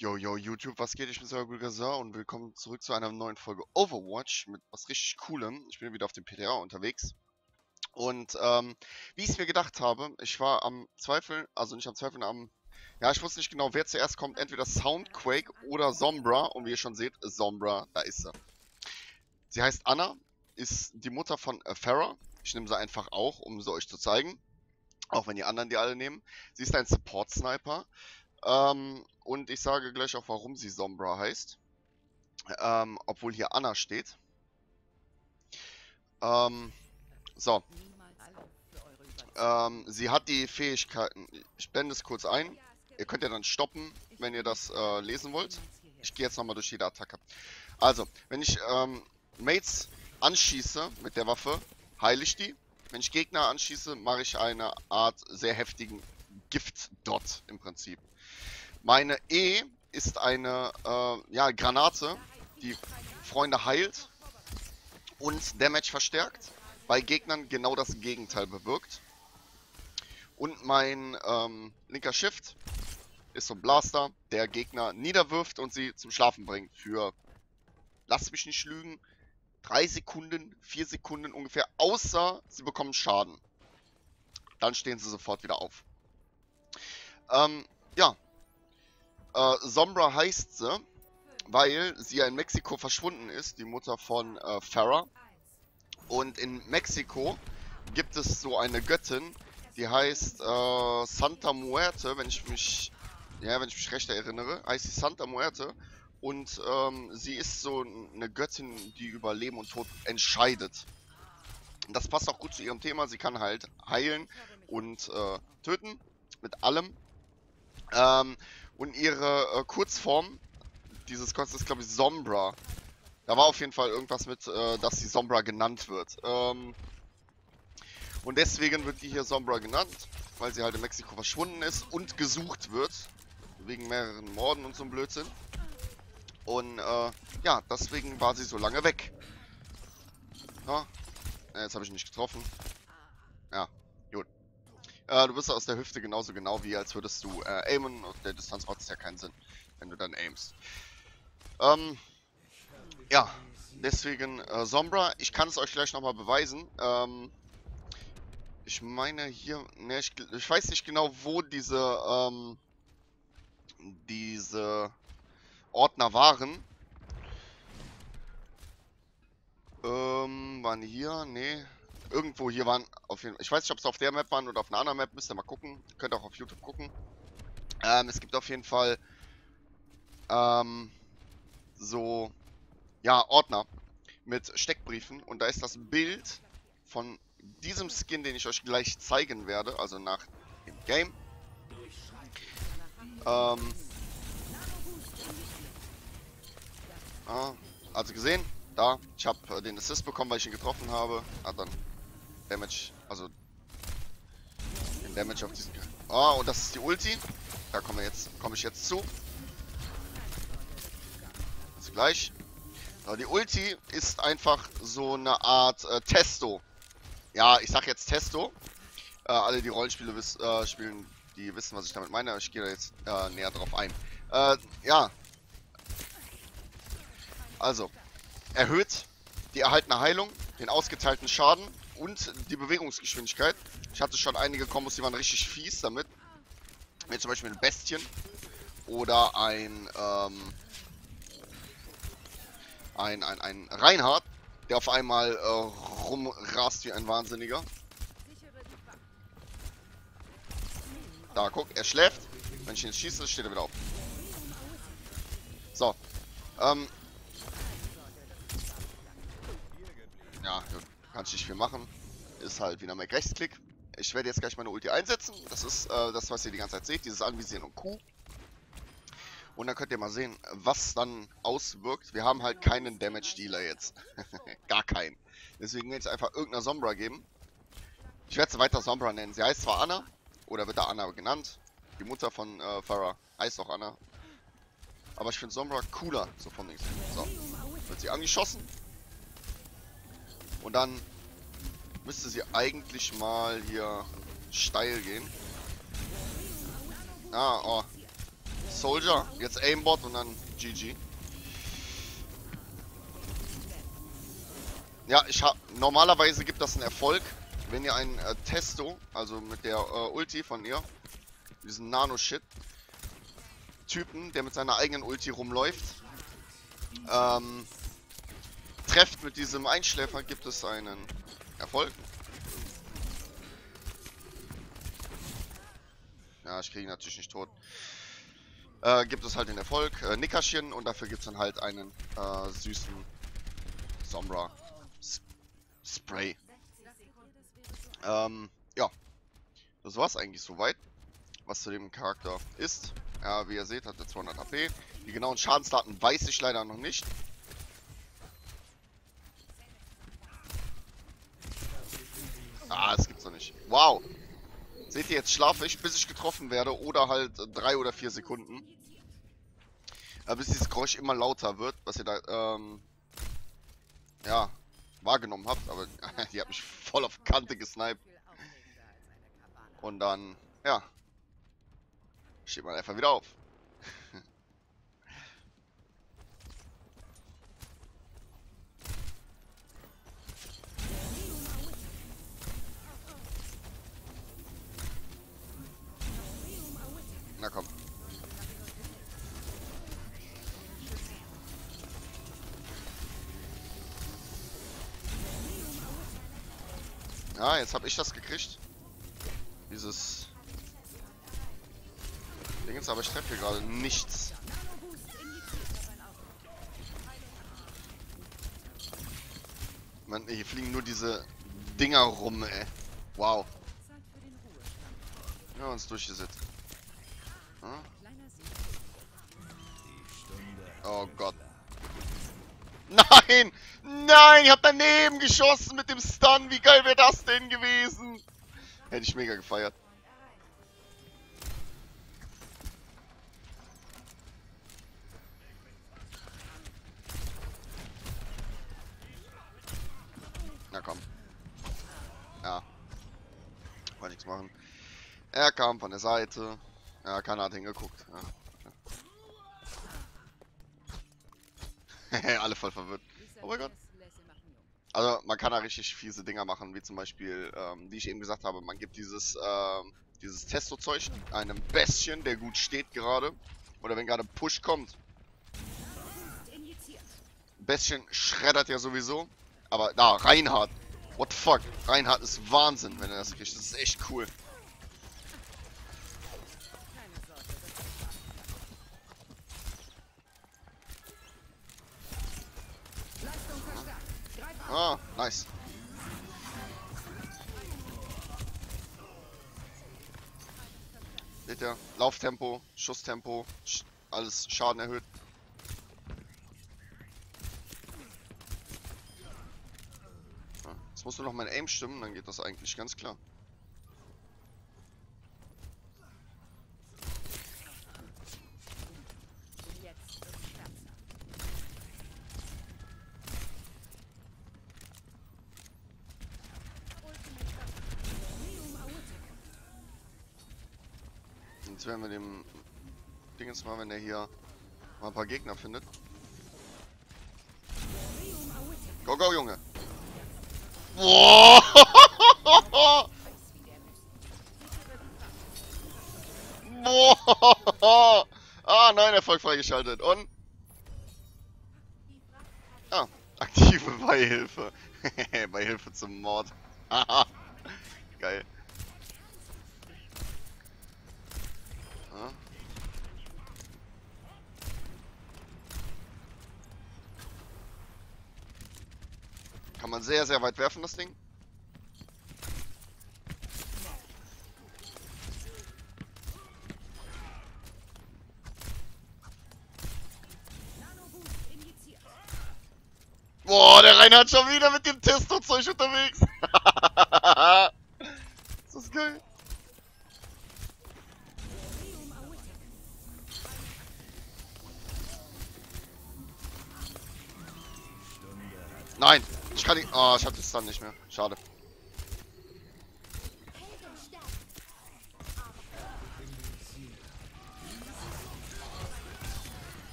Yo, yo, YouTube, was geht? Ich bin Gazar und willkommen zurück zu einer neuen Folge Overwatch mit was richtig Coolem. Ich bin wieder auf dem PTR unterwegs. Und wie ich es mir gedacht habe, ich war am Zweifeln, also nicht am Zweifeln, ja, ich wusste nicht genau, wer zuerst kommt, entweder Soundquake oder Sombra. Und wie ihr schon seht, Sombra, da ist sie. Sie heißt Anna, ist die Mutter von Pharah. Ich nehme sie einfach auch, um sie euch zu zeigen. Auch wenn die anderen die alle nehmen. Sie ist ein Support-Sniper. Und ich sage gleich auch, warum sie Sombra heißt. Obwohl hier Anna steht. So. Sie hat die Fähigkeiten. Ich blende es kurz ein. Ihr könnt ja dann stoppen, wenn ihr das lesen wollt. Ich gehe jetzt nochmal durch jede Attacke. Also, wenn ich Mates anschieße mit der Waffe, heile ich die. Wenn ich Gegner anschieße, mache ich eine Art sehr heftigen Gift-Dot im Prinzip. Meine E ist eine ja, Granate, die Freunde heilt und Damage verstärkt. Bei Gegnern genau das Gegenteil bewirkt. Und mein linker Shift ist so ein Blaster, der Gegner niederwirft und sie zum Schlafen bringt. Für, lasst mich nicht lügen, 3 Sekunden, 4 Sekunden ungefähr, außer sie bekommen Schaden. Dann stehen sie sofort wieder auf. Ja. Sombra heißt sie, weil sie ja in Mexiko verschwunden ist, die Mutter von Pharah. Und in Mexiko gibt es so eine Göttin, die heißt Santa Muerte, wenn ich mich recht erinnere, heißt sie Santa Muerte. Und sie ist so eine Göttin, die über Leben und Tod entscheidet. Und das passt auch gut zu ihrem Thema. Sie kann halt heilen und töten mit allem. Und ihre Kurzform dieses Konzepts ist, glaube ich, Sombra. Da war auf jeden Fall irgendwas mit, dass sie Sombra genannt wird. Und deswegen wird die hier Sombra genannt, weil sie halt in Mexiko verschwunden ist und gesucht wird. Wegen mehreren Morden und so einem Blödsinn. Und ja, deswegen war sie so lange weg. Ja, jetzt habe ich ihn nicht getroffen. Ja, gut. Du bist aus der Hüfte genauso genau wie als würdest du aimen. Auf der Distanz macht es ja keinen Sinn, wenn du dann aimst. Ja, deswegen Sombra. Ich kann es euch gleich nochmal beweisen. Ich meine hier, ne, ich weiß nicht genau, wo diese Ordner waren. Waren hier? Ne. Irgendwo hier waren auf jeden Fall. Ich weiß nicht, ob es auf der Map waren oder auf einer anderen Map. Müsst ihr mal gucken. Könnt auch auf YouTube gucken. Es gibt auf jeden Fall so, ja, Ordner mit Steckbriefen. Und da ist das Bild von diesem Skin, den ich euch gleich zeigen werde. Also nach dem Game. Also gesehen, da, ich habe den Assist bekommen, weil ich ihn getroffen habe. Hat dann Damage, also den Damage auf diesen. Oh, und das ist die Ulti. Da komme ich jetzt zu. Also gleich. Aber die Ulti ist einfach so eine Art Testo. Ja, ich sag jetzt Testo. Alle, die Rollenspiele spielen, die wissen, was ich damit meine. Ich gehe da jetzt näher drauf ein. Ja. Also, erhöht die erhaltene Heilung, den ausgeteilten Schaden und die Bewegungsgeschwindigkeit. Ich hatte schon einige Kombos, die waren richtig fies damit. Wie zum Beispiel ein Bestien oder ein Reinhardt, der auf einmal rumrast wie ein Wahnsinniger. Da, guck, er schläft. Wenn ich ihn jetzt schieße, steht er wieder auf. So. Ja, kann ich nicht viel machen. Ist halt wieder Mac Rechtsklick. Ich werde jetzt gleich meine Ulti einsetzen. Das ist das, was ihr die ganze Zeit seht. Dieses Anvisieren und Q. Und dann könnt ihr mal sehen, was dann auswirkt. Wir haben halt keinen Damage Dealer jetzt. Gar keinen. Deswegen werde ich jetzt einfach irgendeiner Sombra geben. Ich werde sie weiter Sombra nennen. Sie heißt zwar Anna. Oder wird da Anna genannt. Die Mutter von Pharah heißt auch Anna. Aber ich finde Sombra cooler. So von links. So. Wird sie angeschossen. Und dann müsste sie eigentlich mal hier steil gehen. Ah, oh. Soldier. Jetzt Aimbot und dann GG. Ja, normalerweise gibt das einen Erfolg, wenn ihr einen Testo, also mit der Ulti von ihr, diesen Nano-Shit, Typen, der mit seiner eigenen Ulti rumläuft, trefft mit diesem Einschläfer, gibt es einen Erfolg. Ja, ich kriege ihn natürlich nicht tot. Gibt es halt den Erfolg, Nickerchen, und dafür gibt es dann halt einen süßen Sombra Spray. Ja, das war's eigentlich soweit, was zu dem Charakter ist. Ja, wie ihr seht, hat er 200 HP. Die genauen Schadensdaten weiß ich leider noch nicht. Ah, das gibt's doch nicht. Wow. Seht ihr, jetzt schlafe ich, bis ich getroffen werde, oder halt 3 oder 4 Sekunden. Bis dieses Geräusch immer lauter wird, was ihr da, ja, wahrgenommen habt. Aber die hat mich voll auf Kante gesniped. Und dann, ja, steht man einfach wieder auf. Na komm. Ja, jetzt habe ich das gekriegt. Dieses Dingens, aber ich treffe hier gerade nichts. Man, hier fliegen nur diese Dinger rum, ey. Wow. Ja, uns durchgesetzt. Hm? Oh Gott. Nein! Nein! Ich hab daneben geschossen mit dem Stun. Wie geil wäre das denn gewesen? Hätte ich mega gefeiert. Na komm. Ja. Wollte nichts machen. Er kam von der Seite. Ja, keiner hat hingeguckt. Ja. Alle voll verwirrt. Oh mein Gott. Also man kann da richtig fiese Dinger machen, wie zum Beispiel, wie ich eben gesagt habe, man gibt dieses Testo-Zeug einem Bestien, der gut steht gerade. Oder wenn gerade Push kommt. Bestien schreddert ja sowieso. Aber da, Reinhardt. What the fuck? Reinhardt ist Wahnsinn, wenn er das kriegt. Das ist echt cool. Ah, nice. Seht ihr? Lauftempo, Schusstempo, alles Schaden erhöht. Ja, jetzt musst du noch mein Aim stimmen, dann geht das eigentlich ganz klar. Jetzt werden wir dem Dingens mal, wenn der hier mal ein paar Gegner findet. Go, go, Junge! Boah! Boah! Ah, nein, Erfolg freigeschaltet. Und? Ah, aktive Beihilfe. Beihilfe zum Mord. Haha. Geil. Ja. Kann man sehr, sehr weit werfen, das Ding. Boah, der Reinhard schon wieder mit dem Testo-Zeug unterwegs. Ist das geil. Nein, ich kann nicht. Oh, ich hab das dann nicht mehr. Schade.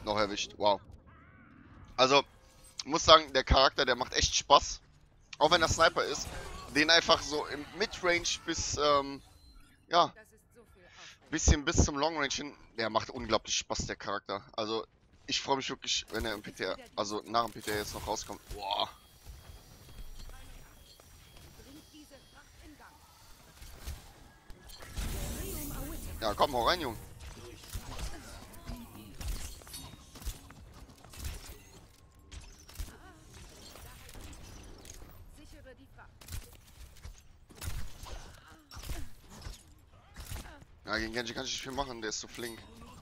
Noch erwischt. Wow. Also, ich muss sagen, der Charakter, der macht echt Spaß. Auch wenn er Sniper ist. Den einfach so im Midrange bis, ja, bisschen bis zum Long Range hin. Der macht unglaublich Spaß, der Charakter. Also, ich freue mich wirklich, wenn er im PTR, also nach dem PTR jetzt noch rauskommt. Boah. Ja, komm, hau rein, Junge. Ja, gegen Genji kann ich nicht viel machen, der ist so flink.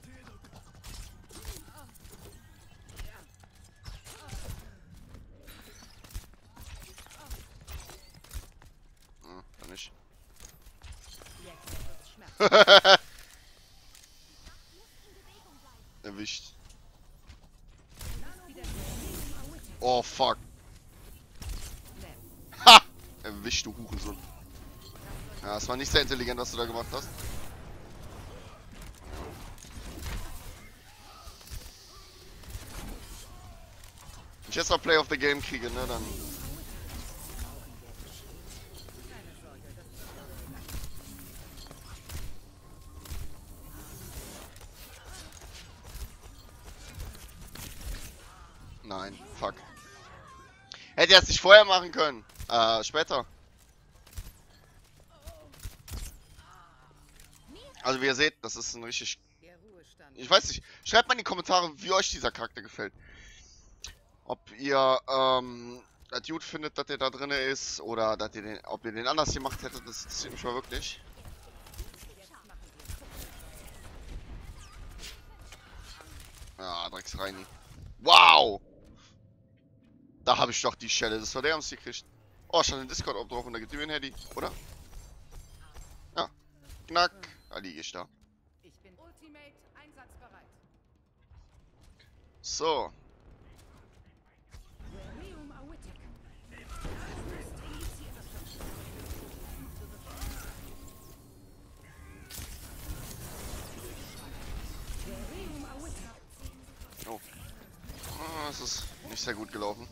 Hm, dann nicht. Erwischt. Oh, fuck. Ha! Erwischt, du Hurensohn. Ja, es war nicht sehr intelligent, was du da gemacht hast. Wenn ich jetzt noch Play of the Game kriege, ne, dann... Nein, fuck. Hätte er es nicht vorher machen können. Später. Also wie ihr seht, das ist ein richtig... Ich weiß nicht. Schreibt mal in die Kommentare, wie euch dieser Charakter gefällt. Ob ihr, das gut findet, dass der da drin ist, oder dass ihr den, ob ihr den anders gemacht hättet, das interessiert mich mal wirklich. Ah, Drecks Reini. Wow! Da habe ich doch die Stelle, das war der uns gekriegt. Oh, stand in Discord auch drauf und da gibt mir ein Handy, oder? Ja. Knack. Da liege ich da. So. Oh. Ah, das ist nicht sehr gut gelaufen.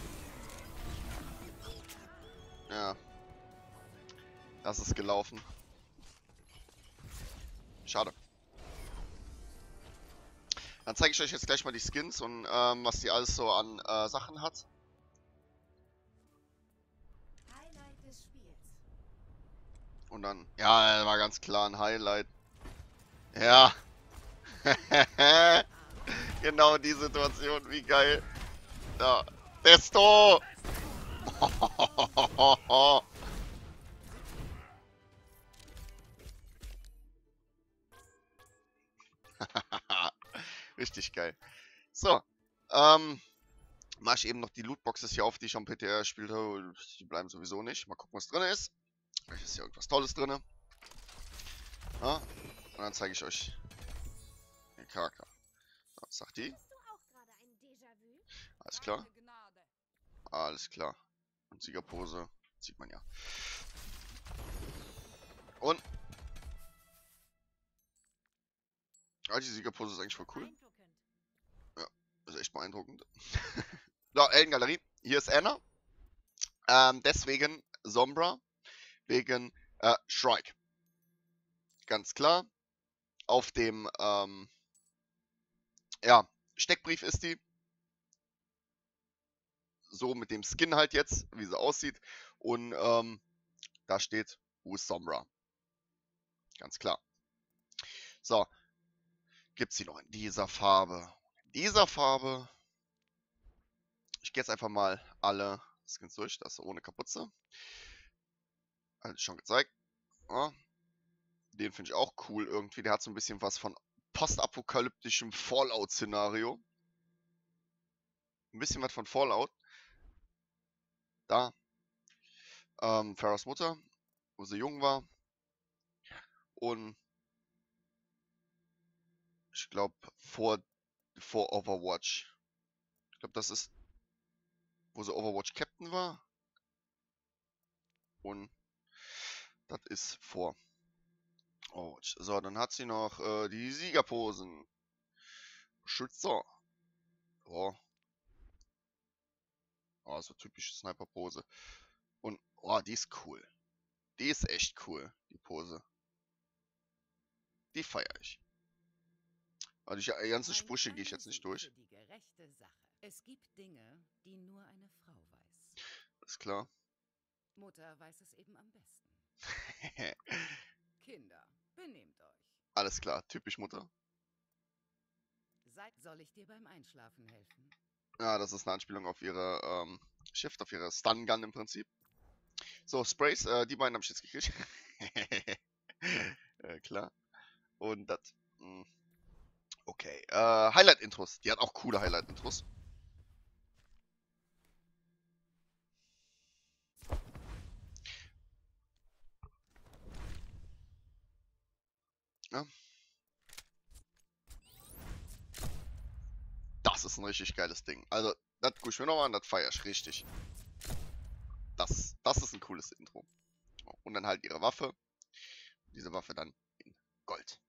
Ja. Das ist gelaufen. Schade. Dann zeige ich euch jetzt gleich mal die Skins und was die alles so an Sachen hat. Und dann, ja, war ganz klar ein Highlight. Ja. Genau die Situation, wie geil. Da. Desto! Richtig geil. So. Mach ich eben noch die Lootboxes hier auf, die ich am PTR gespielt habe. Die bleiben sowieso nicht. Mal gucken, was drin ist. Vielleicht ist hier irgendwas Tolles drin. Ja? Und dann zeige ich euch den Charakter. So, was sagt die? Alles klar. Alles klar. Und Siegerpose sieht man ja. Und ja, die Siegerpose ist eigentlich voll cool. Ja, ist echt beeindruckend. So, Heldengalerie. Hier ist Anna. Deswegen Sombra. Wegen Shrike. Ganz klar. Auf dem ja, Steckbrief ist die. So mit dem Skin halt jetzt, wie sie aussieht. Und da steht, wo ist Sombra? Ganz klar. So, gibt es die noch in dieser Farbe? In dieser Farbe. Ich gehe jetzt einfach mal alle Skins durch. Das ist ohne Kapuze. Hatte ich schon gezeigt. Ja. Den finde ich auch cool irgendwie. Der hat so ein bisschen was von postapokalyptischem Fallout-Szenario. Ein bisschen was von Fallout. Da. Farahs Mutter, wo sie jung war. Und ich glaube vor Overwatch. Ich glaube, das ist, wo sie Overwatch Captain war. Und das ist vor Overwatch. So, dann hat sie noch die Siegerposen. Schützer. Oh. Oh, so typische Sniper-Pose. Und, oh, die ist cool. Die ist echt cool, die Pose. Die feiere ich. Also die ganzen Ein Sprüche gehe ich kleiner jetzt nicht Sieg durch. für die gerechte Sache. Es gibt Dinge, die nur eine Frau weiß. Ist klar. Mutter weiß es eben am besten. Kinder, benehmt euch. Alles klar, typisch Mutter. Soll ich dir beim Einschlafen helfen? Ja, das ist eine Anspielung auf ihre Shift, auf ihre Stun Gun im Prinzip. So, Sprays, die beiden habe ich jetzt gekriegt. Klar. Und das. Okay. Highlight-Intros. Die hat auch coole Highlight-Intros. Ja. Das ist ein richtig geiles Ding. Also, das guck ich mir nochmal an, das feier ich richtig. Das ist ein cooles Intro. Und dann halt ihre Waffe. Diese Waffe dann in Gold.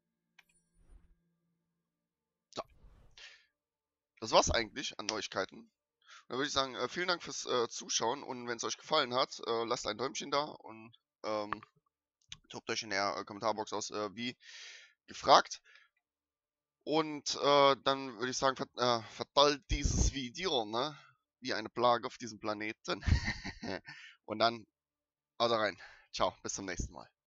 So. Das war's eigentlich an Neuigkeiten. Dann würde ich sagen, vielen Dank fürs Zuschauen und wenn es euch gefallen hat, lasst ein Däumchen da und tobt euch in der Kommentarbox aus, wie gefragt. Und dann würde ich sagen, verteilt dieses Video, ne? Wie eine Plage auf diesem Planeten. Und dann, haut rein. Ciao, bis zum nächsten Mal.